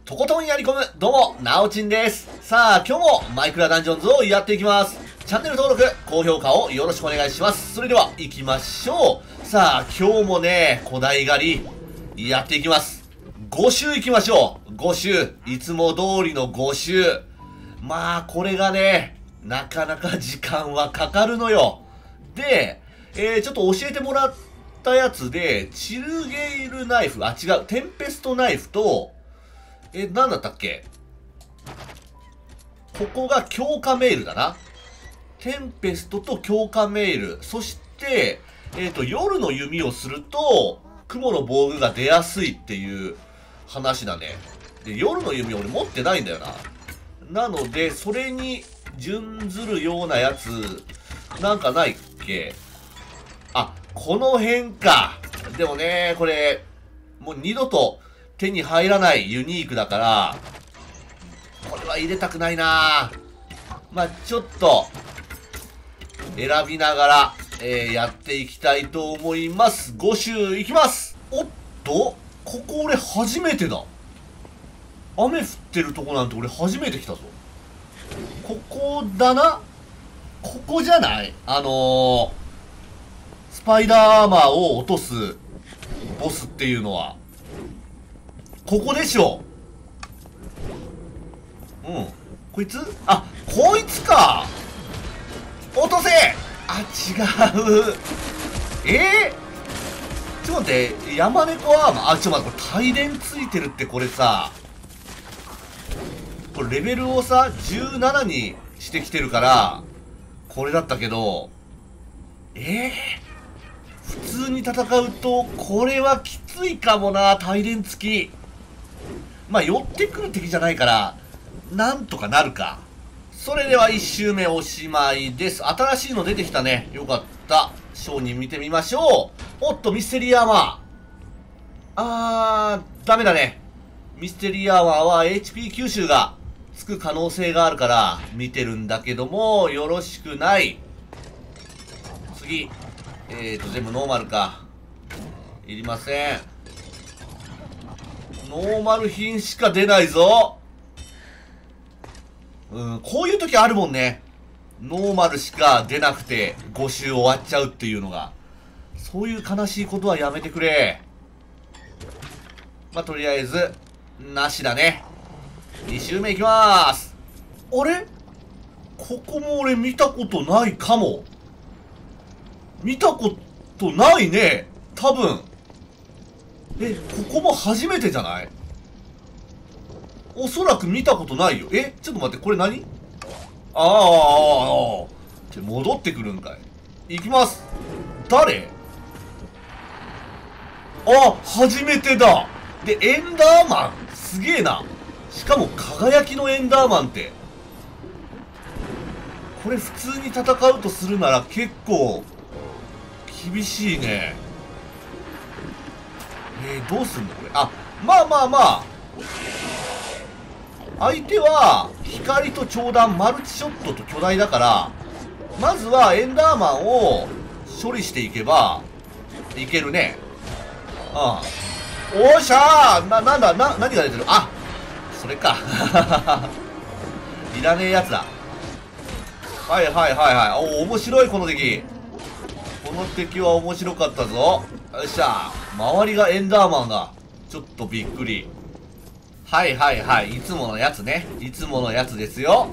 とことんやり込む、どうも、なおちんです。さあ、今日もマイクラダンジョンズをやっていきます。チャンネル登録、高評価をよろしくお願いします。それでは、行きましょう。さあ、今日もね、古代狩り、やっていきます。5周行きましょう。5周。いつも通りの5周。まあ、これがね、なかなか時間はかかるのよ。で、ちょっと教えてもらったやつで、チルゲイルナイフ、違う、テンペストナイフと、なんだったっけ？ここが強化メールだな。テンペストと強化メール。そして、夜の弓をすると、雲の防具が出やすいっていう話だね。で、夜の弓俺持ってないんだよな。なので、それに準ずるようなやつ、なんかないっけ？この辺か。でもね、これ、もう二度と手に入らないユニークだから、これは入れたくないな。まあ、ちょっと、選びながら、やっていきたいと思います。5周いきます。おっと、ここ俺初めてだ。雨降ってるとこなんて俺初めて来たぞ。ここだな。ここじゃない？スパイダーアーマーを落とすボスっていうのは。ここでしょ。うん。こいつ？こいつか。落とせ。違う。ちょっと待って、山猫アーマー、ちょっと待って、これ、帯電ついてるってこれさ、これレベルをさ、17にしてきてるから、これだったけど、普通に戦うと、これはきついかもな、帯電付き。まあ、寄ってくる敵じゃないから、なんとかなるか。それでは1周目おしまいです。新しいの出てきたね。よかった。商人見てみましょう。おっと、ミステリーアーマー。ダメだね。ミステリーアーマーは HP 吸収がつく可能性があるから見てるんだけども、よろしくない。次。全部ノーマルか。いりません。ノーマル品しか出ないぞ。こういう時あるもんね。ノーマルしか出なくて5周終わっちゃうっていうのが。そういう悲しいことはやめてくれ。まあ、とりあえず、なしだね。2周目いきまーす。あれ？ここも俺見たことないかも。見たことないね。多分。ここも初めてじゃない？おそらく見たことないよ。ちょっと待って、これ何？戻ってくるんかい。いきます。誰？初めてだ。で、エンダーマン。すげえな。しかも、輝きのエンダーマンって。これ普通に戦うとするなら結構、厳しいね。どうすんのこれ。まあ。相手は、光と長弾、マルチショットと巨大だから、まずはエンダーマンを処理していけば、いけるね。おーしゃー何が出てる？それか。いらねえやつだ。面白い、この敵。この敵は面白かったぞ。よっしゃ。周りがエンダーマンだ。ちょっとびっくり。いつものやつね。いつものやつですよ。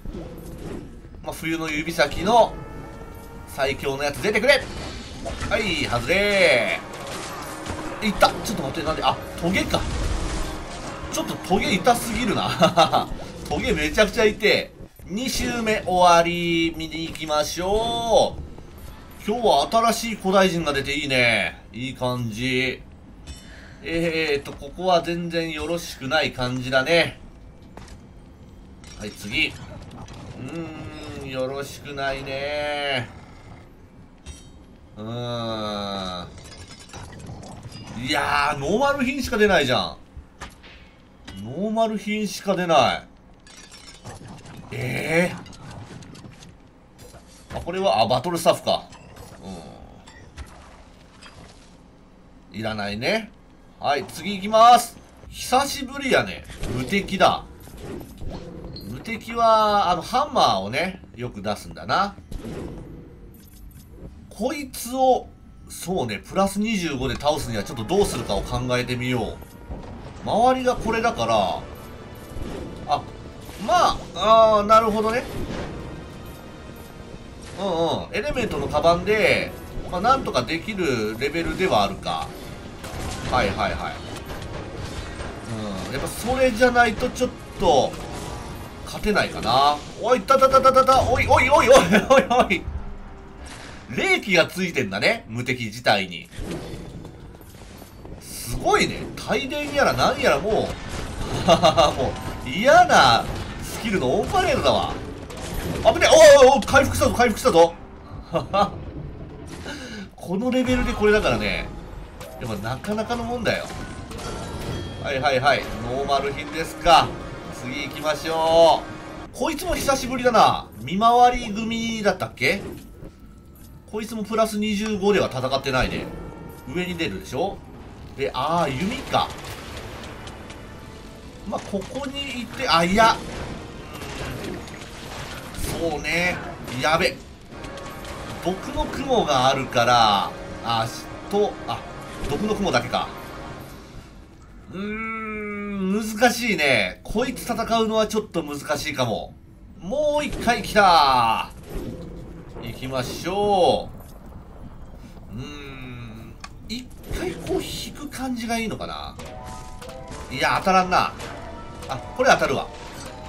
冬の指先の最強のやつ出てくれ。外れー。いった。ちょっと待って、なんで、トゲか。ちょっとトゲ痛すぎるな。トゲめちゃくちゃ痛え。2周目終わり。見に行きましょう。今日は新しい古代人が出ていいね。いい感じ。ここは全然よろしくない感じだね。次。よろしくないね。いやー、ノーマル品しか出ないじゃん。ノーマル品しか出ない。これは、バトルスタッフか。いらないね。次行きます。 久しぶりやね。無敵だ。無敵は、ハンマーをね、よく出すんだな。こいつを、そうね、プラス25で倒すにはちょっとどうするかを考えてみよう。周りがこれだから、なるほどね。エレメントのカバンで、なんとかできるレベルではあるか。はいはいはい。やっぱそれじゃないとちょっと、勝てないかな。おい、おいおいおいおいおいおい。冷気がついてんだね、無敵自体に。すごいね。帯電やらなんやらもう、もう、嫌なスキルのオンパレードだわ。危ねえ。おいおいおい、回復したぞ、回復したぞ。このレベルでこれだからね。でもなかなかのもんだよ。はいはいはい。ノーマル品ですか。次行きましょう。こいつも久しぶりだな。見回り組だったっけ？こいつもプラス25では戦ってないね。上に出るでしょ？で、弓か。ここにいて、いや。そうね。やべ。毒の雲があるから、毒の雲だけか。難しいね。こいつ戦うのはちょっと難しいかも。もう一回来たー。行きましょう。一回こう引く感じがいいのかな。いや、当たらんな。これ当たるわ。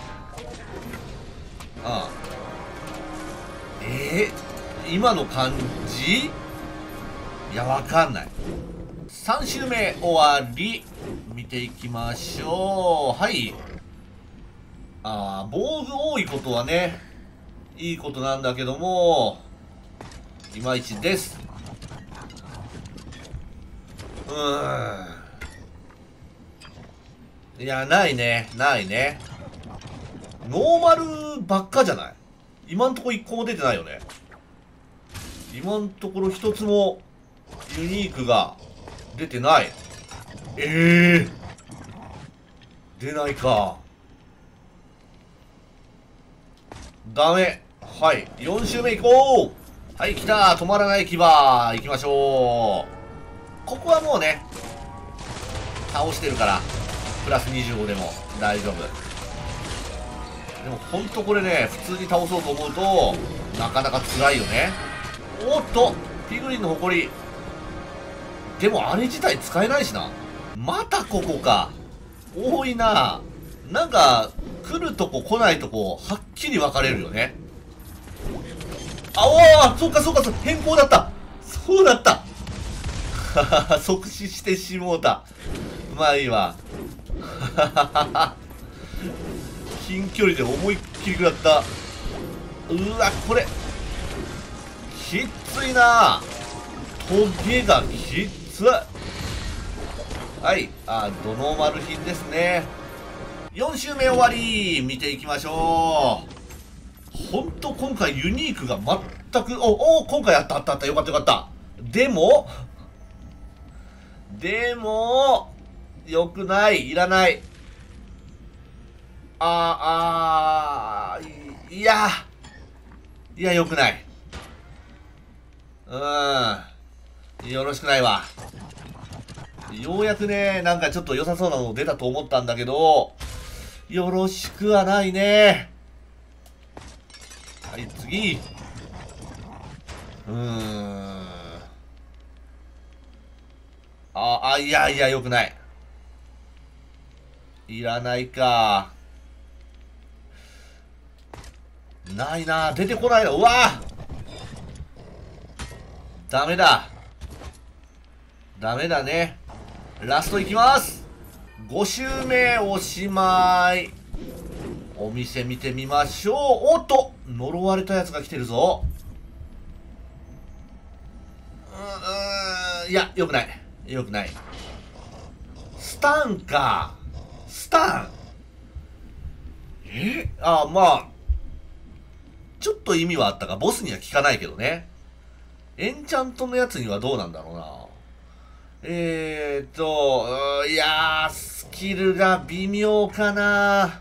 今の感じ？いや、わかんない。3周目終わり。見ていきましょう。はい。防具多いことはね、いいことなんだけども、いまいちです。いや、ないね。ないね。ノーマルばっかじゃない？今んとこ1個も出てないよね。今んところ一つもユニークが出てない。出ないか。ダメ。はい。4周目行こう。はい、来た。止まらない牙。行きましょう。ここはもうね、倒してるから、プラス25でも大丈夫。でもほんとこれね、普通に倒そうと思うと、なかなか辛いよね。おっと、ピグリンの誇り。でもあれ自体使えないしな。またここか。多いな。なんか、来るとこ来ないとこ、はっきり分かれるよね。そうか、変更だった。そうだった。即死してしもうた。まあいいわ。近距離で思いっきり食らった。これ。きついな。トゲがきつい。はい。ドノーマル品ですね。4周目終わり。見ていきましょう。ほんと今回ユニークが全く、今回あった。よかった。でも、よくない。いらない。いや、よくない。よろしくないわ。ようやくね、なんかちょっと良さそうなの出たと思ったんだけど、よろしくはないね。はい、次。いや、よくない。いらないか。ないな。出てこないな。うわダメだ。ダメだね。ラストいきます。5周目おしまい。お店見てみましょう。おっと呪われたやつが来てるぞ。いや、よくない。よくない。スタンか。スタン。まあ。ちょっと意味はあったが、ボスには効かないけどね。エンチャントのやつにはどうなんだろうな。いやー、スキルが微妙かな。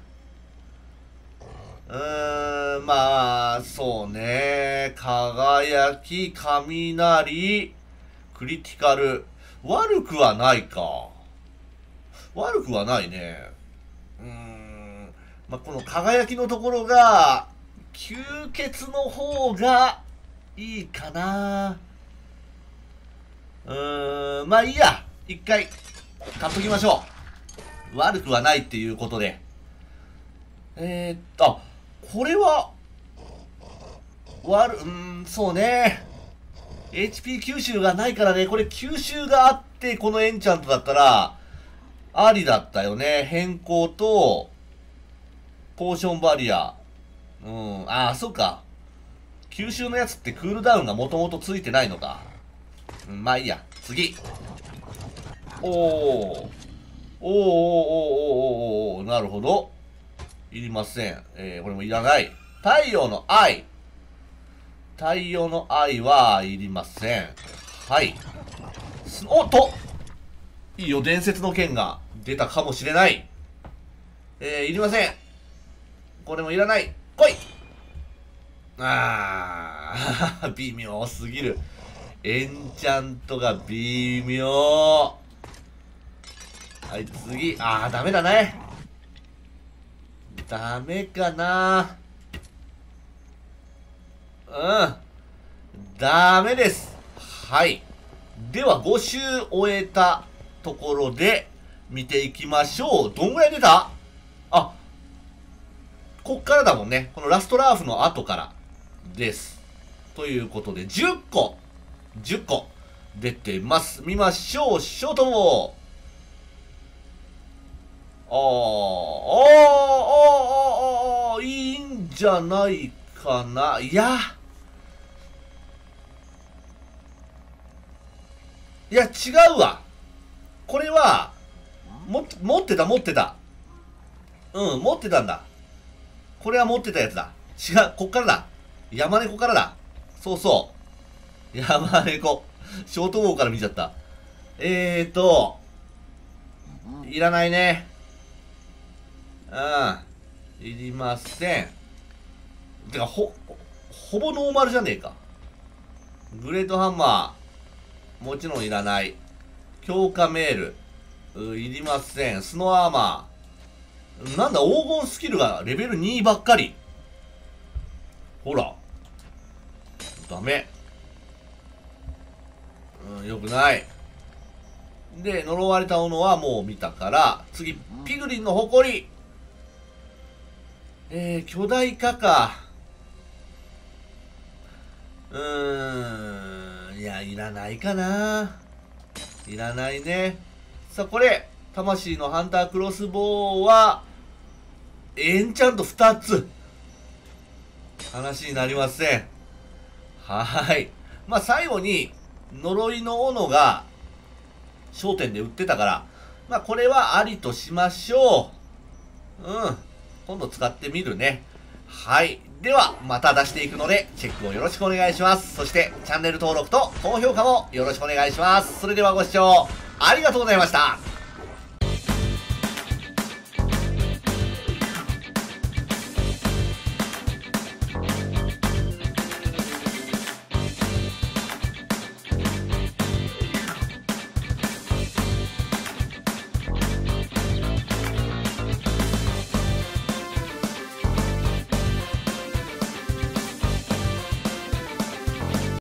まあ、そうね。輝き、雷、クリティカル。悪くはないか。悪くはないね。まあ、この輝きのところが、吸血の方がいいかな。まあいいや。一回、買っときましょう。悪くはないっていうことで。これは、そうね。HP 吸収がないからね。これ吸収があって、このエンチャントだったら、ありだったよね。変更と、ポーションバリア。そうか。吸収のやつってクールダウンがもともとついてないのか。まあいいや。次。なるほど。いりません。これもいらない。太陽の愛。太陽の愛はいりません。はい。おっといいよ、伝説の剣が出たかもしれない。いりません。これもいらない。来い微妙すぎる。エンチャントが微妙。はい、次。ダメだね。ダメかな。ダメです。はい。では、5周終えたところで、見ていきましょう。どんぐらい出た？こっからだもんね。このラストラーフの後からです。ということで、10個出てます。見ましょう。ショートボー。いいんじゃないかな。いや、違うわ。これは、持ってた。持ってたんだ。これは持ってたやつだ。違う、こっからだ。山猫からだ。そうそう。山猫。ショートボーから見ちゃった。いらないね。いりません。てか、ほぼノーマルじゃねえか。グレートハンマー。もちろんいらない。強化メール。いりません。スノーアーマー。なんだ、黄金スキルがレベル2ばっかり。ほら。ダメ。よくない。で、呪われた斧はもう見たから、次、ピグリンの誇り。巨大化か。いらないかな。いらないね。さあ、これ、魂のハンタークロスボウは、エンチャント2つ。話になりません。はい。まあ、最後に、呪いの斧が、商店で売ってたから、まあ、これはありとしましょう。今度使ってみるね。はい。では、また出していくので、チェックをよろしくお願いします。そして、チャンネル登録と高評価もよろしくお願いします。それではご視聴ありがとうございました。